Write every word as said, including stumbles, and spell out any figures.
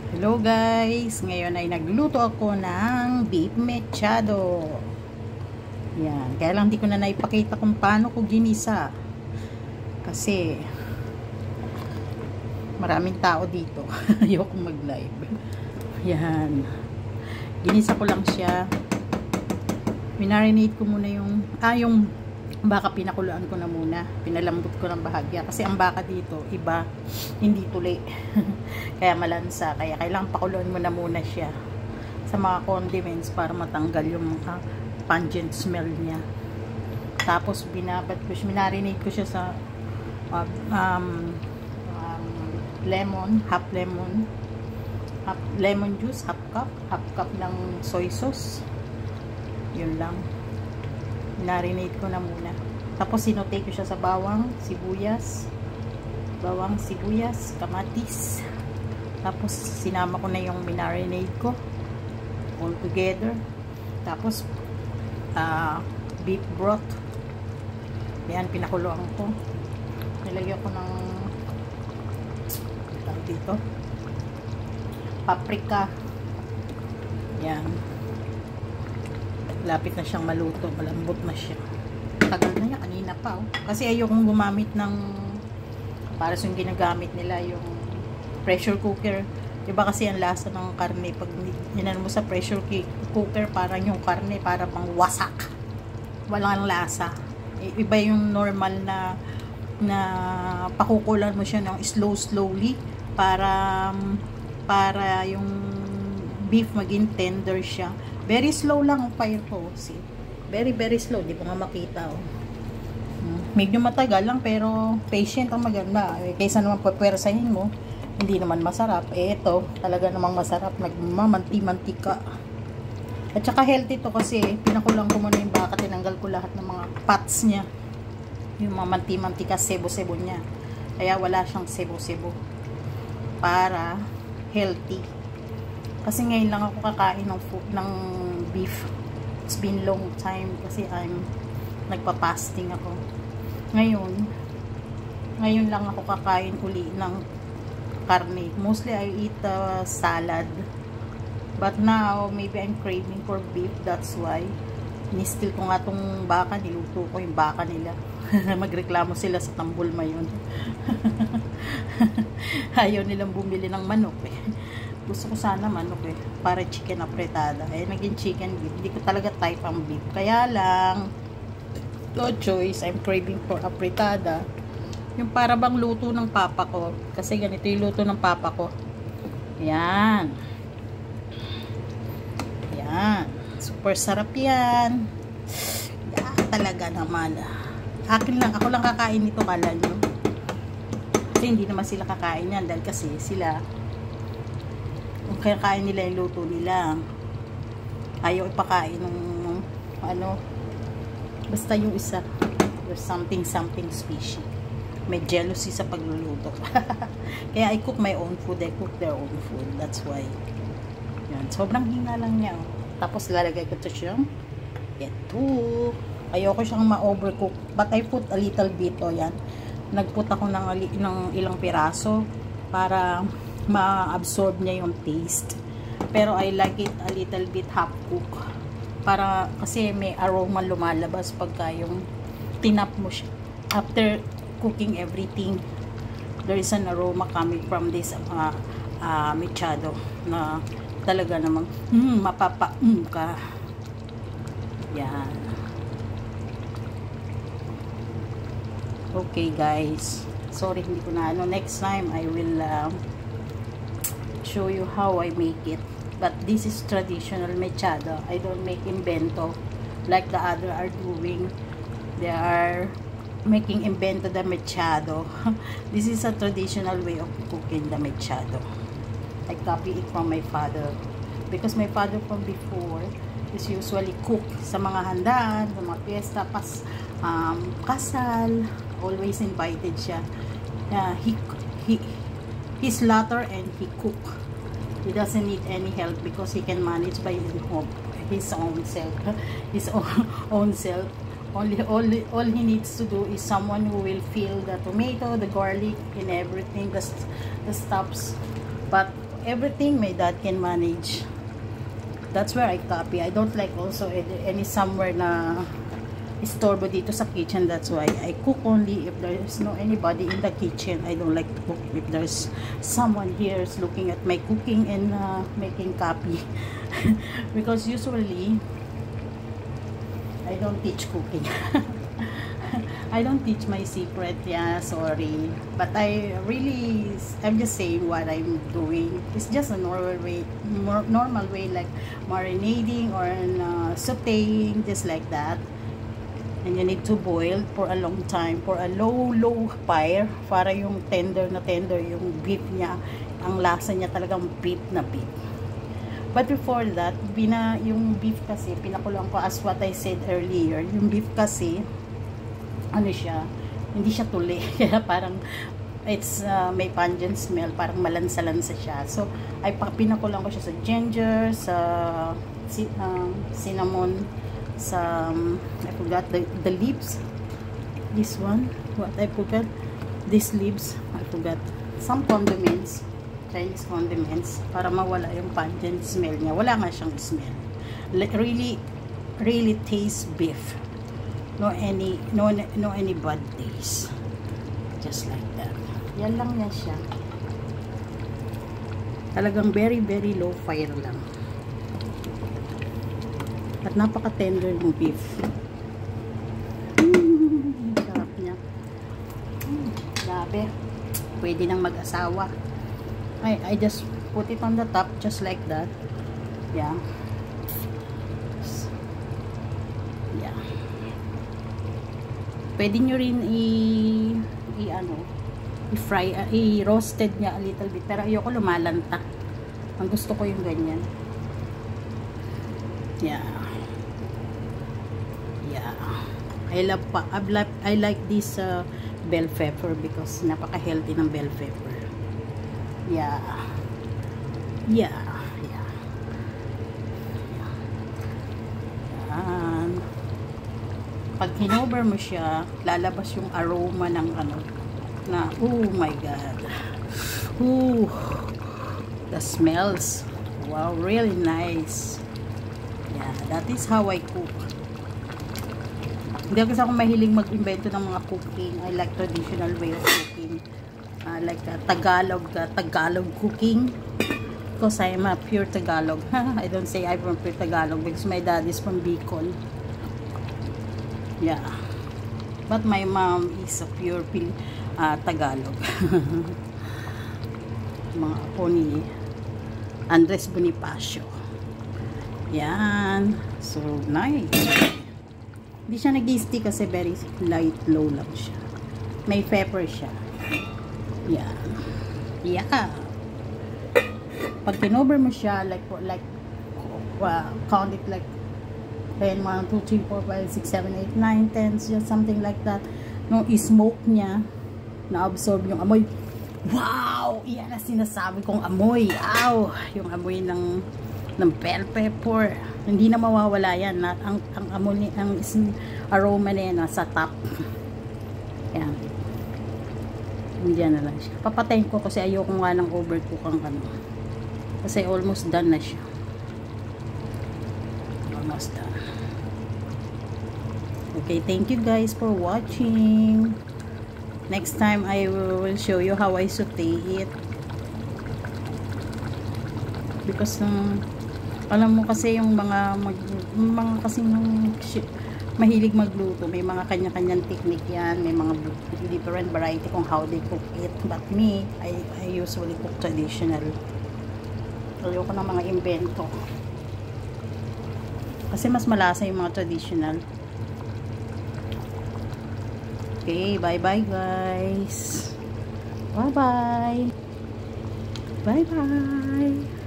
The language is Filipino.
Hello guys! Ngayon ay nagluto ako ng beef mechado. Yan. Kaya lang di ko na naipakita kung paano ko ginisa. Kasi maraming tao dito. Ayoko mag-live. Yan. Ginisa ko lang siya. Minarinate ko muna yung ah yung baka, pinakuluan ko na muna. Pinalambot ko ng bahagya. Kasi ang baka dito, iba, hindi tuli. Kaya malansa. Kaya kailangan pakuluan mo na muna siya sa mga condiments para matanggal yung uh, pungent smell niya. Tapos, binabad ko siya. Minarinate ko siya sa uh, um, um, lemon, half lemon. Half lemon juice, half cup. Half cup ng soy sauce. Yun lang. Marinate ko na muna. Tapos sinute ko siya sa bawang, sibuyas, bawang, sibuyas, kamatis. Tapos sinama ko na yung marinade ko all together. Tapos uh, beef broth. Yan, pinakuluan ko. Nilagyan ko ng tawag dito, paprika. Yan. Lapit na siyang maluto, malambot na siya. Tagal na niya, kanina pa oh. Kasi ayokong gumamit ng para yung ginagamit nila yung pressure cooker. Diba kasi ang lasa ng karne pag ninan mo sa pressure cooker, parang yung karne para pang wasak. Walang lasa. Iba yung normal na na pakukulan mo siya ng slow slowly para para yung beef maging tender siya. Very slow lang ang fire ko. See? Very, very slow. Di ko nga makita. Oh. Medyo matagal lang, pero patient ang maganda. Eh, kaysa naman pwpersahin mo, hindi naman masarap. Eh, ito, talaga namang masarap. Nagmamanti-mantika. At saka healthy to kasi pinakulang ko muna yung baka. Tinanggal ko lahat ng mga fats niya. Yung mga manti-mantika, sebo-sebo niya. Kaya wala siyang sebo-sebo. Para healthy. Kasi ngayon lang ako kakain ng food, ng beef. It's been long time kasi I'm nagpa-fasting ako. Ngayon, ngayon lang ako kakain uli ng karne. Mostly I eat uh, salad. But now, maybe I'm craving for beef. That's why. Nistil ko nga tong baka. Niluto ko yung baka nila. Magreklamo sila sa tambol mayon. Ayaw nilang bumili ng manok eh. Gusto ko sana manok eh, para chicken afritada. Eh, naging chicken beef. Hindi ko talaga type ang beef. Kaya lang, no choice, I'm craving for afritada. Yung para bang luto ng papa ko. Kasi ganito yung luto ng papa ko. Yan. Yan. Super sarap yan. Yan talaga naman. Akin lang, ako lang kakain nito, kala nyo. Kasi hindi naman sila kakain yan. Dahil kasi sila, kung kakain nila yung luto nila, ayaw ipakain ng ano, basta yung isa, there's something something special. May jealousy sa pagluluto. Kaya I cook my own food, I cook their own food. That's why. Yan, sobrang hina lang niya. Tapos lalagay ko ito siyang ito. Ayoko siyang ma-overcook, but I put a little bit. O yan, nagput ako ng, ng ilang piraso para ma-absorb niya yung taste. Pero I like it a little bit half cook. Para kasi may aroma lumalabas pagka yung tinap mo siya. After cooking everything, there is an aroma coming from this uh, uh, mechado na talaga namang mm, mapapa-mm ka. Yan. Okay guys. Sorry, hindi ko na ano. Next time, I will uh, show you how I make it. But this is traditional mechado. I don't make invento like the other are doing. They are making invento the mechado. This is a traditional way of cooking the mechado. I copy it from my father. Because my father from before is usually cook sa mga handaan, sa mga fiesta, pas, um, kasal. Always invited siya. Uh, he, he, he slaughter and he cook. He doesn't need any help because he can manage by his own, his own self. His own, own self. Only, all, all he needs to do is someone who will feel the tomato, the garlic, and everything, the, the stuffs. But everything my dad can manage. That's where I copy. I don't like also any somewhere na istorbo dito sa kitchen. That's why I cook only if there's no anybody in the kitchen. I don't like to cook if there's someone here is looking at my cooking and uh, making copy. Because usually I don't teach cooking. I don't teach my secret. Yeah, sorry. But I really, I'm just saying what I'm doing. It's just a normal way, more normal way, like marinating or uh, sautéing, just like that. And you need to boil for a long time, for a low, low fire, para yung tender na tender, yung beef niya, ang lasa niya talagang beef na beef. But before that, bina, yung beef kasi, pinakulang ko as what I said earlier, yung beef kasi, ano siya, hindi siya tuli. Kaya parang, it's, uh, may pungent smell, parang malansa-lansa siya. So, ay pinakulang ko siya sa ginger, sa uh, cinnamon, sa, um, I forgot the, the leaves. This one, what I forgot, these leaves, I forgot. Some condiments, Chinese condiments, para mawala yung pungent smell niya. Wala nga siyang smell. Like, really, really tastes beef. No any, no, no any bad taste. Just like that. Yan lang yan siya. Talagang very, very low fire lang. At napaka-tender ng beef. Mm, sarap niya. Mm, grabe. Pwede nang mag-asawa. I, I just put it on the top just like that. Yeah. Yeah. Pwede nyo rin i, i ano, i-fry, uh, i-roasted niya a little bit. Pero ayoko lumalanta. Ang gusto ko yung ganyan. Yeah. Yeah. I love pa, I like, I like this uh, bell pepper because napaka-healthy ng bell pepper. Yeah. Yeah. Yeah. Yan. Pag hinover mo siya, lalabas yung aroma ng ano, na, oh my god. Ooh. The smells. Wow, really nice. Yeah, that is how I cook. Hindi kasi ako mahiling mag-invento ng mga cooking. I like traditional way of cooking. Uh, like uh, Tagalog, uh, Tagalog cooking. Because I am a pure Tagalog. I don't say I'm from pure Tagalog because my dad is from Bicol. Yeah. But my mom is a pure uh, Tagalog. Mga po ni Andres Bonifacio. Yan. So, nice. Hindi siya nag-stick kasi very light, low lang siya. May pepper siya. Yan. Yeah. Pag kinover mo siya, like, like, uh, count it like ten, one, two, three, four, five, six, seven, eight, nine, ten, just something like that. No, i-smoke niya, na-absorb yung amoy. Wow! Iyan na sinasabi kong amoy. Ow! Yung amoy ng ng bell pepper. Hindi na mawawala yan. Na, ang, ang amoy, ang aroma na yan nasa top. Yan. Hindi na lang siya. Papatayin ko kasi ayoko nga ng overcook ang ano. Kasi almost done na siya. Almost done. Okay, thank you guys for watching. Next time I will show you how I saute it. Because um, alam mo kasi yung mga mag, mga kasi yung mahilig magluto, may mga kanya-kanyang technique yan, may mga different variety kung how they cook it. But me, I, I usually cook traditional. Ayoko ng mga invento. Kasi mas malasa yung mga traditional. Okay, bye-bye guys. Bye-bye. Bye-bye.